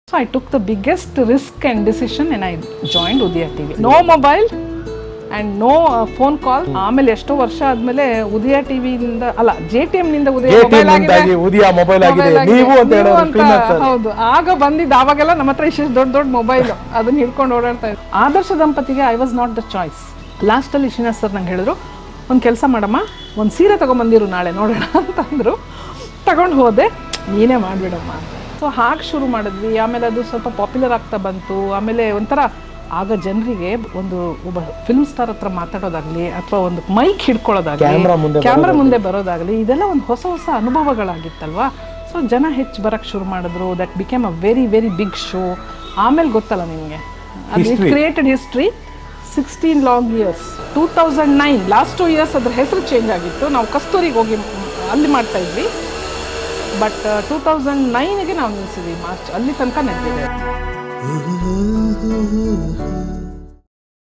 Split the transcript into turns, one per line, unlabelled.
So I took the biggest risk and decision and I joined Udaya TV. No mobile and no phone call. ಆಮೇಲೆ ಎಷ್ಟೋ ವರ್ಷ ಆದ್ಮೇಲೆ ಉದಯ TV ಇಂದ ಅಲ್ಲ JTM ನಿಂದ ಉದಯ ಮೊಬೈಲ್ ಆಗಿದೆ,
ಉದಯ ಮೊಬೈಲ್ ಆಗಿದೆ ನೀವು ಅಂತ ಹೇಳೋದು.
ಹೌದು, ಆಗ ಬಂದಿದ್ದ ಆವಾಗೆಲ್ಲ ನಮ್ಮ ಹತ್ರ ಇಷ್ಟು ದೊಡ್ಡ ಮೊಬೈಲ್ ಅದನ್ನ ಹಿಡ್ಕೊಂಡು ಓಡಾಡ್ತಾ ಇದ್ದೆ. ಆದರ್ಶ ದಂಪತಿಗೆ I was not the choice. Last ಅಲ್ಲಿ ಶ್ರೀನಿವಾಸ್ ಸರ್ ನಂಗೆ ಹೇಳಿದ್ರು, ಒಂದು ಕೆಲಸ ಮಾಡಮ್ಮ, ಒಂದು ಸೀರೆ ತಗೊಂಬಂದಿರು ನಾಳೆ ನೋಡೋಣ ಅಂತಂದ್ರು. ತಗೊಂಡು ಹೋದೆ, ನೀನೇ ಮಾಡಿಬಿಡಮ್ಮ ಅಂತ. ಸೊ ಹಾಗೆ ಶುರು ಮಾಡಿದ್ವಿ. ಆಮೇಲೆ ಅದು ಸ್ವಲ್ಪ ಪಾಪ್ಯುಲರ್ ಆಗ್ತಾ ಬಂತು. ಆಮೇಲೆ ಒಂಥರ ಆಗ ಜನರಿಗೆ ಒಬ್ಬ ಫಿಲ್ಮ್ ಸ್ಟಾರ್ ಹತ್ರ ಮಾತಾಡೋದಾಗ್ಲಿ ಅಥವಾ ಒಂದು ಮೈಕ್ ಹಿಡ್ಕೊಳ್ಳೋದಾಗ್ಲಿ, ಕ್ಯಾಮ್ರಾ ಮುಂದೆ ಬರೋದಾಗ್ಲಿ, ಇದೆಲ್ಲ ಒಂದು ಹೊಸ ಹೊಸ ಅನುಭವಗಳಾಗಿತ್ತಲ್ವಾ. ಸೊ ಜನ ಹೆಚ್ಚು ಬರೋಕ್ಕೆ ಶುರು ಮಾಡಿದ್ರು. That became a very very big show. ಆಮೇಲೆ ಗೊತ್ತಲ್ಲ ನಿಮಗೆ, ಅದು it created history. 16 long years. 2009 last 2 years ಅದ್ರ ಹೆಸರು ಚೇಂಜ್ ಆಗಿತ್ತು. ನಾವು ಕಸ್ತೂರಿಗೆ ಹೋಗಿ ಅಲ್ಲಿ ಮಾಡ್ತಾ ಇದ್ವಿ. ಬಟ್ 2009ಗೆ ನಾವು ನಿಲ್ಲಿಸಿದ್ವಿ. ಮಾರ್ಚ್ ಅಲ್ಲಿ ತನಕ ನಡೆದಿದೆ.